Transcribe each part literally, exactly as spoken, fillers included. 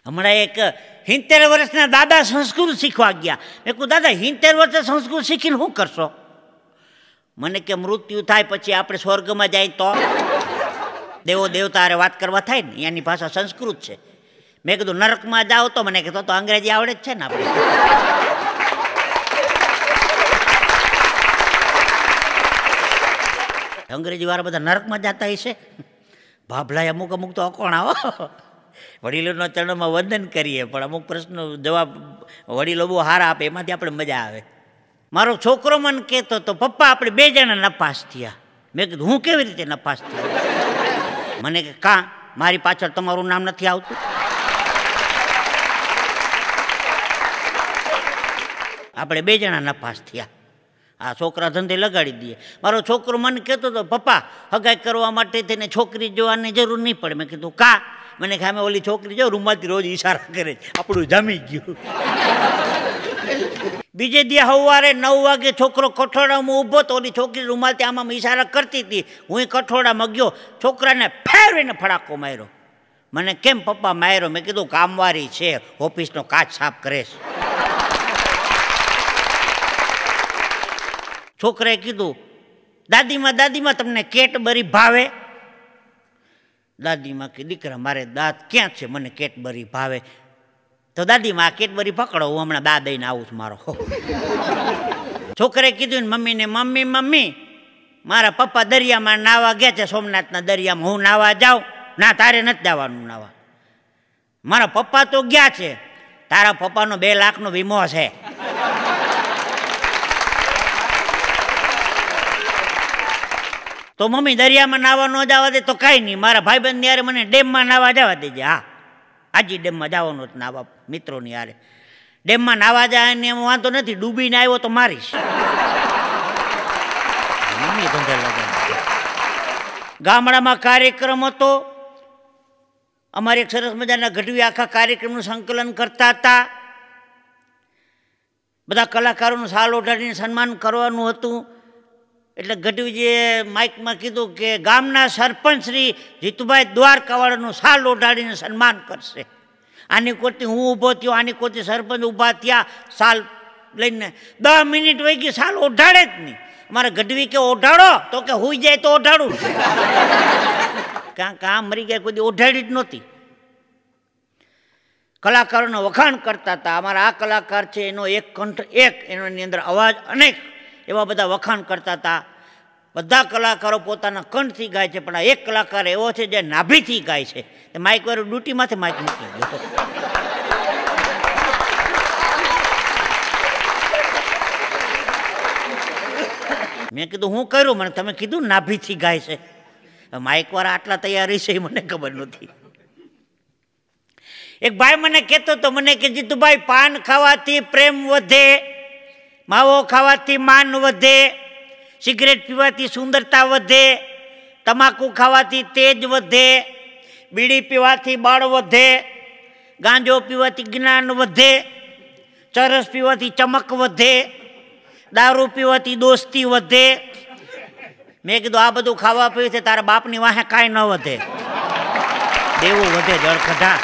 હમણાં એક સિત્તેર વર્ષના દાદા સંસ્કૃત શીખવા ગયા. મેં કહું દાદા સિત્તેર વર્ષે સંસ્કૃત શીખીને શું કરશો? મને કે મૃત્યુ થાય પછી આપણે સ્વર્ગમાં જાય તો દેવો દેવતા હારે વાત કરવા થાય ને, એની ભાષા સંસ્કૃત છે. મેં કીધું નરકમાં જાઓ તો મને કીધું તો અંગ્રેજી આવડે જ છે ને આપણે. અંગ્રેજી વાળા બધા નરકમાં જતા હશે. ભાભલા અમુક અમુક તો અકોણા હો. વડીલોના ચરણોમાં વંદન કરીએ પણ અમુક પ્રશ્નો જવાબ વડીલો બહુ સારા આપે, એમાંથી આપણે મજા આવે. મારો છોકરો મને કહેતો તો પપ્પા આપણે બે જણા નપાસ થયા. મેં કીધું હું કેવી રીતે નપાસ થયા? મને કે કાં મારી પાછળ તમારું નામ નથી આવતું? આપણે બે જણા નપાસ થયા. આ છોકરા ધંધે લગાડી દઈએ. મારો છોકરો મને કહેતો હતો પપ્પા હગાઈ કરવા માટે તેને છોકરી જોવાની જરૂર નહીં પડે. મેં કીધું કા? મને કે અમે ઓલી છોકરી જો રૂમાલથી રોજ ઈશારા કરે, આપણું જામી ગયું. બીજે દી સવારે નવ વાગે છોકરો કઠોળામાં ઊભો તો ઓલી છોકરી રૂમાલથી આમાં ઈશારા કરતી હતી. હું કઠોળામાં ગયો, છોકરાને ફેરવીને ફડાકો માર્યો. મને કેમ પપ્પા માર્યો? મેં કીધું કામવાળી છે, ઓફિસનો કાચ સાફ કરે છે. છોકરાએ કીધું દાદીમાં દાદીમાં તમને કેટબરી ભાવે? દાદીમાં કે દીકરા મારે દાંત ક્યાં છે, મને કેટબરી ભાવે. તો દાદીમાં આ કેટબરી પકડો, હું હમણાં દા દઈને આવું છું મારો. છોકરાએ કીધું ને મમ્મીને મમ્મી મમ્મી મારા પપ્પા દરિયામાં નાવા ગયા છે, સોમનાથના દરિયામાં, હું નાવા જાઉં? ના તારે નથી જવાનું નાવા. મારા પપ્પા તો ગયા છે, તારા પપ્પાનો બે લાખનો વીમો છે. તો મમ્મી દરિયામાં નાવા ન જવા દે તો કાંઈ નહીં, મારા ભાઈબંધ યારે મને ડેમમાં નાવા જવા દેજે. હા આજી ડેમમાં જવાનું જ નાવા મિત્રોની યારે. ડેમમાં નાવા જાય ને એમ વાંધો નથી, ડૂબીને આવ્યો તો મારીશ. મમ્મી ધંધે લગાવી. ગામડામાં કાર્યક્રમ હતો, અમારે એક સરસ મજાના ગઢવી આખા કાર્યક્રમનું સંકલન કરતા હતા. બધા કલાકારોનું શાલ ઓઢાડીને સન્માન કરવાનું હતું. એટલે ગઢવીજીએ માઇકમાં કીધું કે ગામના સરપંચ શ્રી જીતુભાઈ દ્વારકાવાળાનું શાલ ઓઢાડીને સન્માન કરશે. આની કોરથી હું ઊભો થયો, આની કોરથી સરપંચ ઊભા થયા શાલ લઈને. દસ મિનિટ વહી ગઈ, શાલ ઓઢાડે જ નહીં. અમારે ગઢવી કે ઓઢાડો તો કે હુઈ જાય તો ઓઢાડું. કાં કાં મરી ગયા, કોઈ ઓઢાડી જ નહોતી. કલાકારોનો વખાણ કરતા હતા. અમારા આ કલાકાર છે એનો એક કંઠ એક, એની અંદર અવાજ અનેક, એવા બધા વખાણ કરતા હતા. બધા કલાકારો પોતાના કંઠથી ગાય છે, પણ આ એક કલાકાર એવો છે જે નાભીથી ગાય છે. માઇક વાળું ડ્યુટીમાંથી માઇક મૂકી ગયો. મેં કીધું હું કર્યું? મને તમે કીધું નાભીથી ગાય છે. માઇક વાળા આટલા તૈયારી છે મને ખબર નથી. એક ભાઈ મને કહેતો તો, મને કે જીતુભાઈ પાન ખાવાથી પ્રેમ વધે, માવો ખાવાથી માન વધે, સિગરેટ પીવાથી સુંદરતા વધે, તમાકુ ખાવાથી તેજ વધે, બીડી પીવાથી બળ વધે, ગાંજો પીવાથી જ્ઞાન વધે, ચરસ પીવાથી ચમક વધે, દારૂ પીવાથી દોસ્તી વધે. મેં કીધું આ બધું ખાવા પીવાથી તારા બાપની વાહે કાંઈ ન વધે, દેવું વધે જળખઢા.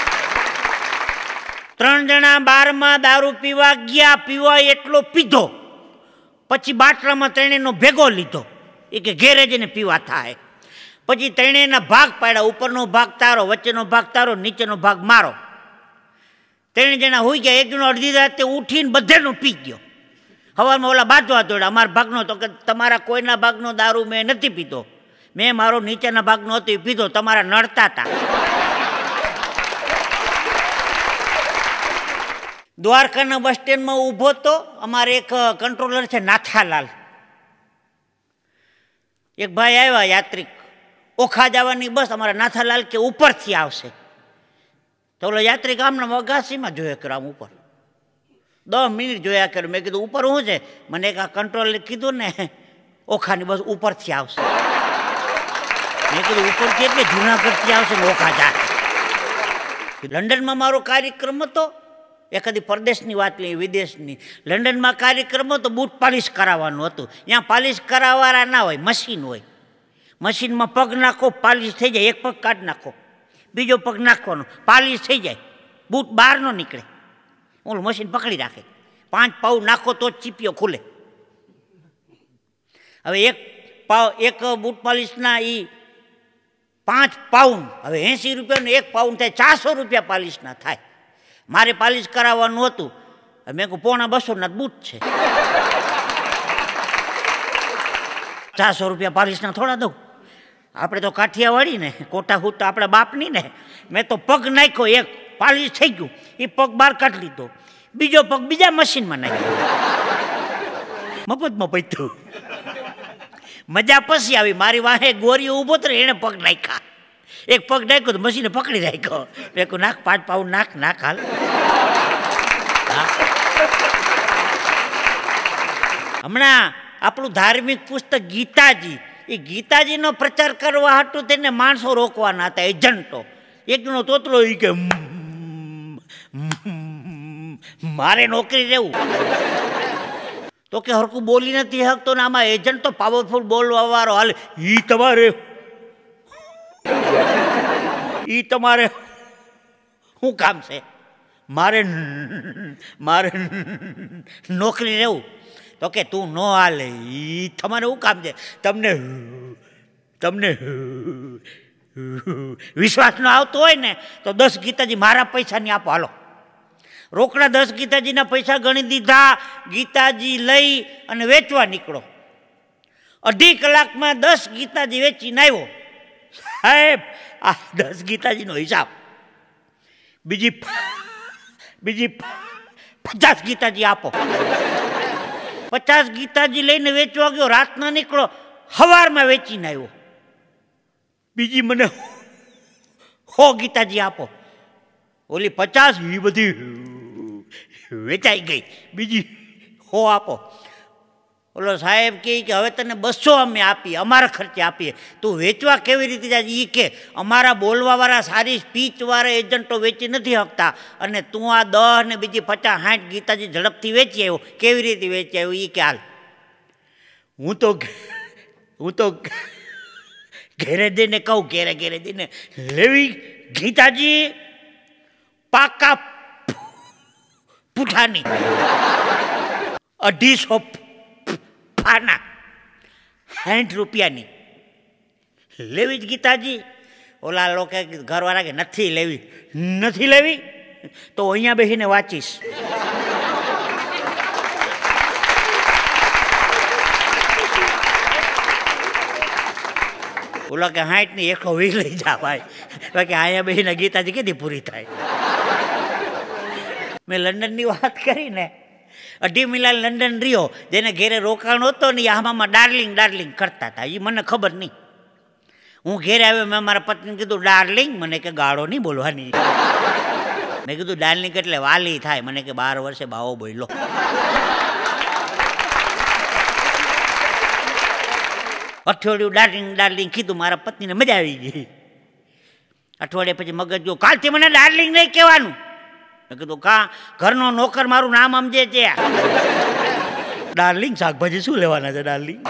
ત્રણ જણા બારમાં દારૂ પીવા ગયા, પીવા એટલો પીધો, પછી બાટલામાં ત્રણેયનો ભેગો લીધો. એ કે ઘેરે જઈને પીવા થાય. પછી ત્રણેયના ભાગ પાડ્યા, ઉપરનો ભાગ તારો, વચ્ચેનો ભાગ તારો, નીચેનો ભાગ મારો. ત્રણે જણા હોઈ ગયા. એક જણો અડધી રાતે ઉઠીને બધેનો પી ગયો. હવામાં ઓલા બાંધવા દોડ્યા, અમારા ભાગનો. તો કે તમારા કોઈના ભાગનો દારૂ મેં નથી પીધો, મેં મારો નીચેના ભાગનો હતો એ પીધો, તમારા નડતા હતા. દ્વારકાના બસ સ્ટેન્ડમાં ઊભો તો અમારે એક કંટ્રોલર છે નાથાલાલ. એક ભાઈ આવ્યા યાત્રિક, ઓખા જવાની બસ, અમારા નાથાલાલ કે ઉપરથી આવશે. તો ઓલો યાત્રિક આમના અગાસીમાં જોયા કર્યો, આમ ઉપર દસ મિનિટ જોયા કર્યું. મેં કીધું ઉપર શું છે? મને એક આ કંટ્રોલરે કીધું ને ઓખાની બસ ઉપરથી આવશે. મેં કીધું ઉપરથી એટલે જુનાગઢથી આવશે ને ઓખા જાય. લંડનમાં મારો કાર્યક્રમ હતો, એખાદી પરદેશની વાત લઈ, વિદેશની. લંડનમાં કાર્યક્રમ હતો, બૂટ પાલિશ કરાવવાનું હતું. ત્યાં પાલિશ કરાવવાળા ના હોય, મશીન હોય. મશીનમાં પગ નાખો, પાલિશ થઈ જાય. એક પગ કાઢી નાખો, બીજો પગ નાખવાનો, પાલિશ થઈ જાય. બૂટ બહાર ન નીકળે, ઓલું મશીન પકડી રાખે. પાંચ પાઉ નાખો તો જ ચીપિયો ખુલે. હવે એક પાવ એક બૂટ પાલિશના એ પાંચ પાઉન્ડ, હવે એંસી રૂપિયાનું એક પાઉન્ડ થાય, ચારસો રૂપિયા પાલિશના થાય. મારે પાલિશ કરાવવાનું હતું, મેં કહું પોણા બસોના બૂટ છે, ચારસો રૂપિયા પાલિશના થોડા દઉં. આપણે તો કાઠિયાવાડી ને, કોટા હું તો આપણા બાપની ને. મેં તો પગ નાખ્યો, એક પાલિશ થઈ ગયું, એ પગ બહાર કાઢી લીધો, બીજો પગ બીજા મશીનમાં નાખ્યો, મફતમાં પૈતું. મજા પછી આવી. મારી વાહે ગોરીઓ ઊભો તો એને પગ નાખ્યા, એક પગ નાખ્યો તો મશીને પકડી રાખ્યો. મેં કહું નાખ પાંચ પાઉન્ડ નાખ નાખ હાલ. હમણાં આપણું ધાર્મિક પુસ્તક ગીતાજી, એ ગીતાજીનો પ્રચાર કરવા હાટું તેને માણસો રોકવાના હતા, એજન્ટો. એકનો તોતલો એ કે મારે નોકરી રહેવું, તો કે હરકું બોલી નથી શકતો ને આમાં એજન્ટ તો પાવરફુલ બોલવા વાળો હાલ. ઈ તમારે ઈ તમારે શું કામ છે? મારે મારે નોકરી રહેવું. તો કે તું નો હાલે, ઈ તમારે શું કામ છે? તમને તમને વિશ્વાસ ન આવતો હોય ને તો દસ ગીતાજી મારા પૈસાની આપો હાલો. રોકડા દસ ગીતાજીના પૈસા ગણી દીધા, ગીતાજી લઈ અને વેચવા નીકળો. અઢી કલાકમાં દસ ગીતાજી વેચીને આવ્યો. સાહેબ આ દસ ગીતાજીનો હિસાબ, બીજી બીજી પચાસ ગીતાજી આપો. પચાસ ગીતાજી લઈને વેચવા ગયો, રાતના નીકળો, સવારમાં વેચીને આવ્યો. બીજી મને હો ગીતાજી આપો. ઓલી પચાસ એ બધી વેચાઈ ગઈ, બીજી હો આપો. ઓલો સાહેબ કહે કે હવે તને બસો અમે આપીએ, અમારા ખર્ચે આપીએ, તું વેચવા કેવી રીતે જાય? એ કે અમારા બોલવાવાળા સારી સ્પીચવાળા એજન્ટો વેચી નથી શકતા, અને તું આ દસ ને બીજી પચાસ સાઠ ગીતાજી ઝડપથી વેચી આવ્યો, કેવી રીતે વેચી આવ્યો? એ કે હાલ હું તો હું તો ઘેરે જઈને કહું, ઘેરે ઘેરે જઈને લેવી ગીતાજી પાકા પૂઠાની અઢીસો પાના સાઠ રૂપિયાની લેવી જ ગીતાજી. ઓલા લોકો ઘરવાળા કે નથી લેવી, નથી લેવી તો અહીંયા બેસીને વાંચીશ. ઓલા કે સાઠ ની એકસો વીસ લઈ જા ભાઈ, બાકી અહીંયા બેસીને ગીતાજી કેદી પૂરી થાય? મેં લંડનની વાત કરી ને, અઢી મહિના લંડન રહ્યો, જેને ઘેરે રોકાણ હતો ને આમાં ડાર્લિંગ ડાર્લિંગ કરતા હતા, એ મને ખબર નહીં. હું ઘેરે આવ્યો, મેં મારા પત્નીને કીધું ડાર્લિંગ, મને કે ગાળો નહીં બોલવાની. મેં કીધું ડાર્લિંગ એટલે વાલી થાય, મને કે બાર વર્ષે બાવો બોલો. અઠવાડિયું ડાર્લિંગ ડાર્લિંગ કીધું, મારા પત્નીને મજા આવી ગઈ. અઠવાડિયા પછી મગજ જો કાલથી મને ડાર્લિંગ નહીં કહેવાનું. મેં કીધું કા ઘરનો નોકર મારું નામ સમજે છે? ડાર્લિંગ શાકભાજી શું લેવાના છે ડાર્લિંગ?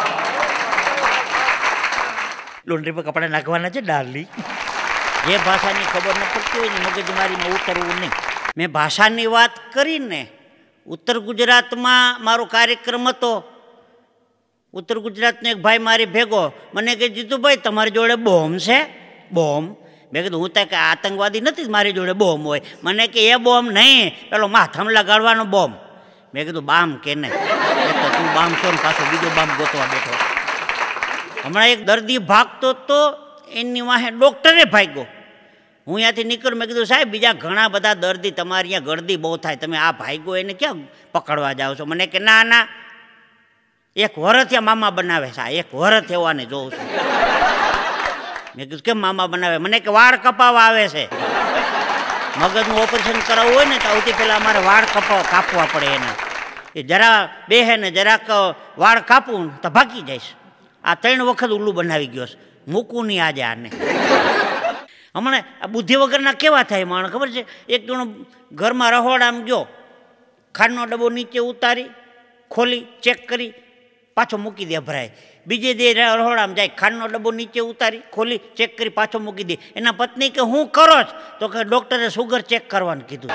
લોન્ડ્રી પર કપડાં નાખવાના છે ડાર્લિંગ? જે ભાષાની ખબર ન પડતી હોય ને મગજમારીમાં ઉતરવું નહીં. મેં ભાષાની વાત કરીને ઉત્તર ગુજરાતમાં મારો કાર્યક્રમ હતો. ઉત્તર ગુજરાતનો એક ભાઈ મારી ભેગો મને કહે જીતુભાઈ તમારી જોડે બોમ્બ છે? બોમ્બ? મેં કીધું હું તો કે આતંકવાદી નથી મારી જોડે બોમ્બ હોય. મને કે એ બોમ્બ નહીં, પેલો માથામાં લગાડવાનો બોમ્બ. મેં કીધું બામ કે નહીં, તો તું બામ છો ને પાછો બીજો બામ ગોતવા બેઠો. હમણાં એક દર્દી ભાગતો તો એની વાહે ડૉક્ટરે ભાગ્યો. હું ત્યાંથી નીકળ્યો, મેં કીધું સાહેબ બીજા ઘણા બધા દર્દી તમારી અહીંયા ગળદી બહુ થાય, તમે આ ભાગ્યો એને ક્યાં પકડવા જાઓ છો? મને કે ના ના એક વરથિયા મામા બનાવે છે, એક વરથ એવાને જોઉં છું. મેં કીધું કેમ મામા બનાવે? મને કે વાળ કપાવા આવે છે. મગજનું ઓપરેશન કરાવવું હોય ને તો સૌથી પહેલાં અમારે વાળ કપાવ કાપવા પડે. એના એ જરા બેહે ને જરાક વાળ કાપવું તો ભાગી જઈશ. આ ત્રણ વખત ઉલ્લું બનાવી ગયો છે, મૂકવું નહીં આજે આને. હમણાં આ બુદ્ધિ વગરના કેવા થાય માણસ ખબર છે? એક જણો ઘરમાં રહોડામાં ગયો, ખાંડનો ડબ્બો નીચે ઉતારી ખોલી ચેક કરી પાછો મૂકી દે ભરાય. બીજે દે રહોડામાં જાય, ખાંડનો ડબ્બો નીચે ઉતારી ખોલી ચેક કરી પાછો મૂકી દે. એના પત્ની કે હું કરો જ? તો કે ડૉક્ટરે સુગર ચેક કરવાનું કીધું.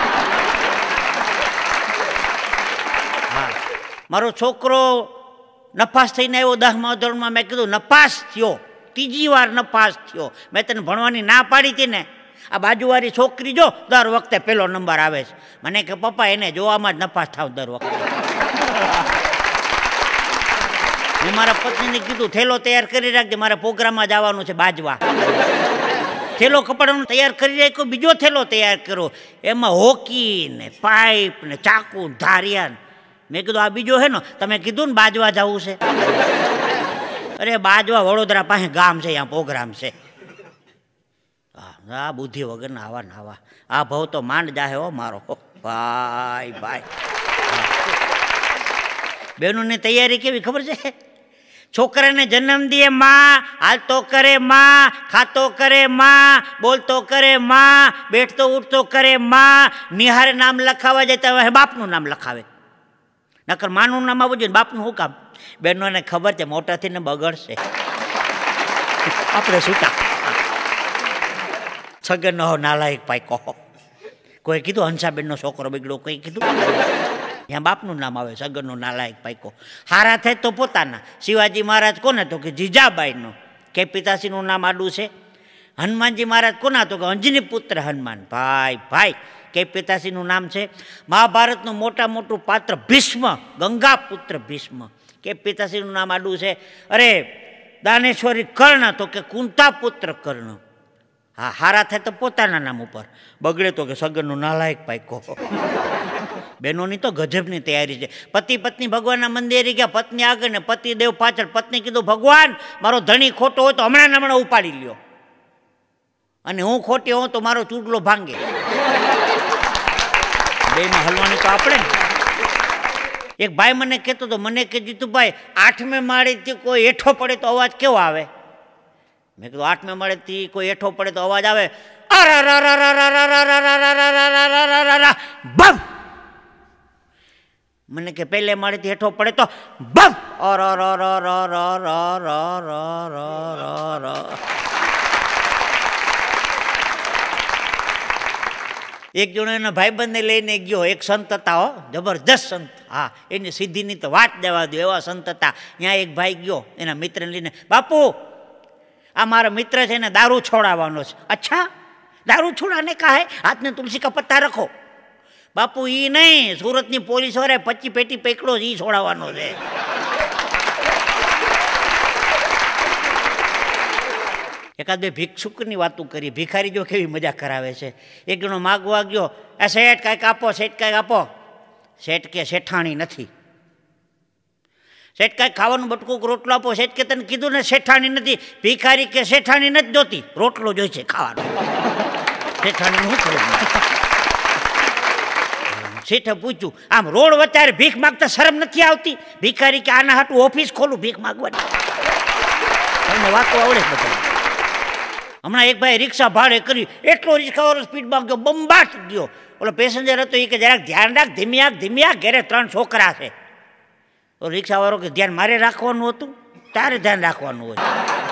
હા, મારો છોકરો નપાસ થઈને આવ્યો દસમા ધોરણમાં. મેં કીધું નપાસ થયો, ત્રીજી વાર નપાસ થયો. મેં તને ભણવાની ના પાડી હતી ને. આ બાજુવાળી છોકરી જો દર વખતે પહેલો નંબર આવે છે. મને કે પપ્પા એને જોવામાં જ નપાસ થાવ દર વખતે. મેં મારા પત્નીને કીધું થેલો તૈયાર કરી રાખજે, મારે પ્રોગ્રામમાં જવાનું છે બાજવા. થેલો કપડાનો તૈયાર કરી રાખ્યો, બીજો થેલો તૈયાર કર્યો. એમાં હોકી ને પાઇપ ને ચાકુ ધારિયા. મેં કીધું આ બીજો હે ને, તમે કીધું ને બાજવા જવું છે. અરે બાજવા વડોદરા પાસે ગામ છે, અહીંયા પ્રોગ્રામ છે. આ બુદ્ધિ વગરના આવા ને આવા. આ ભાવ તો માંડ જાહે હો મારો ભાઈ ભાઈ. બહેનોની તૈયારી કેવી ખબર છે? છોકરાને જન્મ દે માં, હાલતો કરે માં, ખાતો કરે માં, બોલતો કરે માં, બેઠતો ઉઠતો કરે માં. નિહારે નામ લખાવા જાય તો બાપનું નામ લખાવે. નકર માનું નામ આવવું જોઈએ, બાપનું શું કામ? બહેનોને ખબર છે મોટા થઈને બગડશે, આપણે છૂટા. છગન હો નાલાયક પાઈકો. કોઈ કીધું હંસાબેનનો છોકરો બગડ્યો, કોઈ કીધું ત્યાં બાપનું નામ આવે, સગનનો નાલાયક પાઈકો. હારા થાય તો પોતાના. શિવાજી મહારાજ કોને? તો કે જીજાબાઈનો. કે પિતાશ્રીનું નામ આડું છે. હનુમાનજી મહારાજ કોના? તો કે અંજની પુત્ર હનુમાન. ભાઈ ભાઈ કે પિતાશ્રીનું નામ છે. મહાભારતનું મોટા મોટું પાત્ર ભીષ્મ, ગંગા પુત્ર ભીષ્મ. કે પિતાશ્રીનું નામ આડું છે. અરે દાનેશ્વરી કર્ણ, તો કે કુંતા પુત્ર કર્ણ. હા, હારા થાય તો પોતાના નામ ઉપર, બગડે તો કે સગનનો નાલાયક પાઈકો. બહેનોની તો ગજબની તૈયારી છે. પતિ પત્ની ભગવાનના મંદિરે ગયા, પત્ની આગળ ને પતિ દેવ પાછળ. પત્ની કીધું ભગવાન મારો ધણી ખોટો હોય તો હમણાં ને હમણાં ઉપાડી લ્યો, અને હું ખોટી હોઉં તો મારો ચૂડલો ભાંગે. બેમાં હલવાની તો આપણે. એક ભાઈ મને કહેતો હતો, મને કે જીતુભાઈ આઠમે માળેથી કોઈ હેઠો પડે તો અવાજ કેવો આવે? મેં કીધું આઠમે માળેથી કોઈ હેઠો પડે તો અવાજ આવે બમ. મને કે પહેલે માળેથી હેઠો પડે તો બમ. એક જણો એના ભાઈબંધને લઈને ગયો, એક સંત હતા હો, જબરજસ્ત સંત. હા, એની સિદ્ધિની તો વાત દેવા દો, એવા સંત હતા. ત્યાં એક ભાઈ ગયો એના મિત્રને લઈને, બાપુ આ મારો મિત્ર છે એને દારૂ છોડાવવાનો છે. અચ્છા, દારૂ છોડાને કાહે? હાથને તુલસી કા પત્તા રખો. બાપુ ઈ નહીં, સુરતની પોલીસ વાળાએ પચી પેટી પકડો છે, ઈ છોડાવવાનો છે. એકાદ બે ભિક્ષુકની વાતો કરી. ભિખારી જો કેવી મજા કરાવે છે. એક જણો માગવા ગયો, આ શેઠ કાંઈક આપો, શેઠ કાંઈક આપો. શેઠ કે શેઠાણી નથી. શેઠ કાંઈક ખાવાનું બટકું રોટલો આપો. શેઠ કે તને કીધું ને શેઠાણી નથી. ભિખારી કે શેઠાણી નથી જોતી, રોટલો જોઈશે ખાવાનો. શેઠાણી શું કરું? શેઠે પૂછ્યું, આમ રોડ વચ્ચે ભીખ માગતા શરમ નથી આવતી? ભિખારી કે આના હાટું ઓફિસ ખોલું ભીખ માગવાની. તમને વાતો આવડે જ બધા. હમણાં એક ભાઈ રિક્ષા ભાડે કરી, એટલો રિક્ષાવાળો સ્પીડમાં ગયો, બંબાટ ગયો. ઓલો પેસેન્જર હતો એ કે જરાક ધ્યાન રાખ, ધીમી આગ ધીમી આગ, ઘરે ત્રણ છોકરા છે. તો રિક્ષાવાળો કે ધ્યાન મારે રાખવાનું હતું, તારે ધ્યાન રાખવાનું હોય.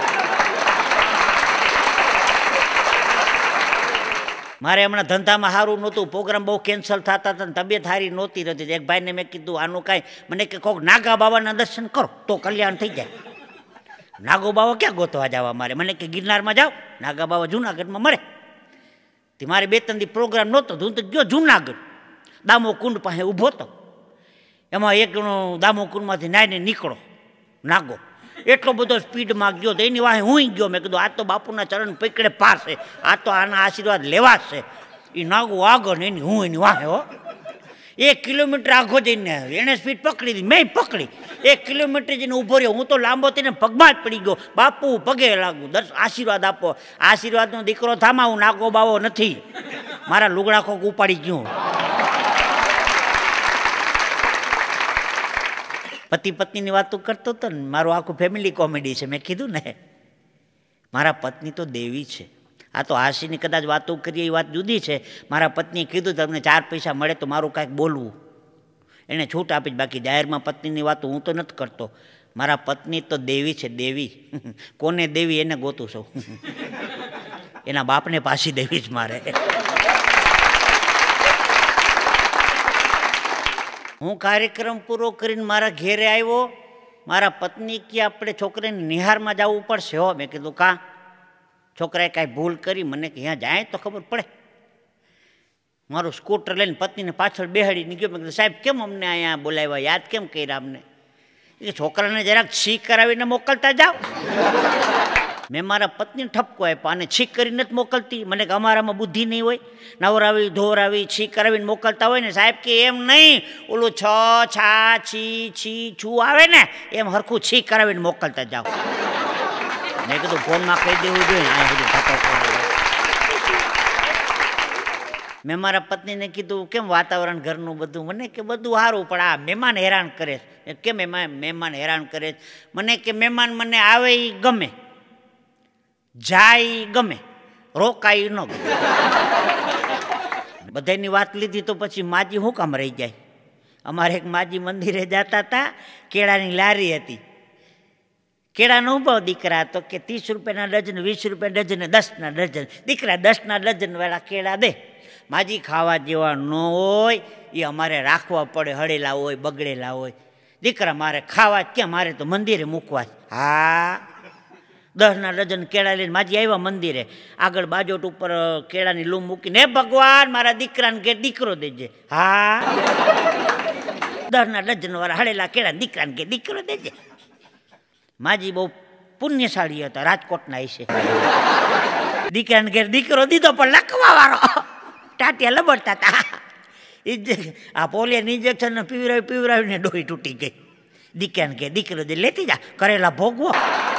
મારે હમણાં ધંધામાં સારું નહોતું, પ્રોગ્રામ બહુ કેન્સલ થતા હતા, તબિયત સારી નહોતી રહેતી. એક ભાઈને મેં કીધું આનું કાંઈ, મને કે કોક નાગા બાબાના દર્શન કરો તો કલ્યાણ થઈ જાય. નાગો બાબા ક્યાં ગોતવા જવા મારે? મને કે ગિરનારમાં જાઓ, નાગા બાબા જુનાગઢમાં મળે. તે મારે બે ત્રણ દી પ્રોગ્રામ નહોતો, હું તો ગયો જુનાગઢ. દામો કુંડ પાસે ઊભો હતો. એમાં એક જણો દામો કુંડમાંથી નાઈને નીકળો નાગો, એટલો બધો સ્પીડમાં ગયો તો એની વાહે હું ગયો. મેં કીધું આ તો બાપુના ચરણ પકડે પાસે, આ તો આના આશીર્વાદ લેવા છે. એ નાગો આગળ ને એની હું એની વાહે હો. એક કિલોમીટર આઘો જઈને એને સ્પીડ પકડી દીધી, મેં પકડી. એક કિલોમીટર જઈને ઊભો રહ્યો. હું તો લાંબો થઈને પગમાં જ પડી ગયો. બાપુ પગે લાગુ, દર્શ આશીર્વાદ આપો. આશીર્વાદનો દીકરો થામા, હું નાગો બાવો નથી. મારા લુગડા કોક ઉપાડી ગયું. પતિ પત્નીની વાતો કરતો હતો ને, મારું આખું ફેમિલી કોમેડી છે. મેં કીધું ને મારા પત્ની તો દેવી છે. આ તો હાસીની કદાચ વાતો કરીએ એ વાત જુદી છે. મારા પત્નીએ કીધું તમને ચાર પૈસા મળે તો મારું કાંઈક બોલવું. એણે છૂટ આપી, બાકી જાહેરમાં પત્નીની વાતો હું તો નથી કરતો. મારા પત્ની તો દેવી છે, દેવી. કોને દેવી એને ગોતું છું. એના બાપને પાછી દેવી જ મારે. હું કાર્યક્રમ પૂરો કરીને મારા ઘેરે આવ્યો. મારા પત્ની કે આપણે છોકરીને નિહારમાં જવું પડશે હો. મેં કીધું કાં? છોકરાએ કાંઈ ભૂલ કરી? મને કે ત્યાં જાય તો ખબર પડે. મારું સ્કૂટર લઈને પત્નીને પાછળ બેહાડીને ગયો. મેં કીધું સાહેબ કેમ અમને અહીંયા બોલાવ્યા, યાદ કેમ કર્યા અમને? એ છોકરાને જરાક છીક કરાવીને મોકલતા જાઓ. મેં મારા પત્નીને ઠપકો આપ્યો, આને છીક કરીને જ મોકલતી. મને કે અમારામાં બુદ્ધિ નહીં હોય, નવરાવી ધોરાવી છીક કરાવીને મોકલતા હોય ને. સાહેબ કે એમ નહીં, ઓલું છ છા છી છી છું આવે ને એમ હરખું છીક કરાવીને મોકલતા જાઓ. મેં કીધું ફોનમાં કહી દેવું જોઈએ. આ બધું ઠપકો. મેં મારા પત્નીને કીધું કેમ વાતાવરણ ઘરનું બધું? મને કે બધું સારું, પણ આ મહેમાન હેરાન કરે. કેમ એમાં મહેમાન હેરાન કરે? મને કે મહેમાન મને આવે એ ગમે, જાય ગમે, રોકાય ન ગમે. બધાની વાત લીધી તો પછી માજી શું કામ રહી જાય? અમારે એક માજી મંદિરે જતા હતા, કેળાની લારી હતી. કેળાનો ઉભો દીકરા તો કે ત્રીસ રૂપિયાના ડઝન, વીસ રૂપિયા ડઝન, દસના ડઝન. દીકરા દસના ડઝન વાળા કેળા દે. માજી ખાવા જેવા ન હોય એ અમારે રાખવા પડે, હળેલા હોય, બગડેલા હોય. દીકરા મારે ખાવા ક્યાં, મારે તો મંદિરે મૂકવા. હા, દસના ડઝન કેળા લઈને માજી આવ્યા મંદિરે. આગળ બાજોટ ઉપર કેળાની લૂમ મૂકીને, હે ભગવાન મારા દીકરાને ઘેર દીકરો દેજે. હા, દસના ડઝન વાળા હળેલા કેળા દીકરાને ઘેર દીકરો દેજે. માજી બહુ પુણ્યશાળી હતા, રાજકોટના હશે. દીકરાને ઘેર દીકરો દીધો, પણ લખવા વાળો ટાટિયા લબડતા હતા. આ પોલિયન ઇન્જેક્શન પીવરાવી પીવરાવીને ડોહી તૂટી ગઈ. દીકરાને ઘેર દીકરો દે, લેતી જા, કરેલા ભોગવો.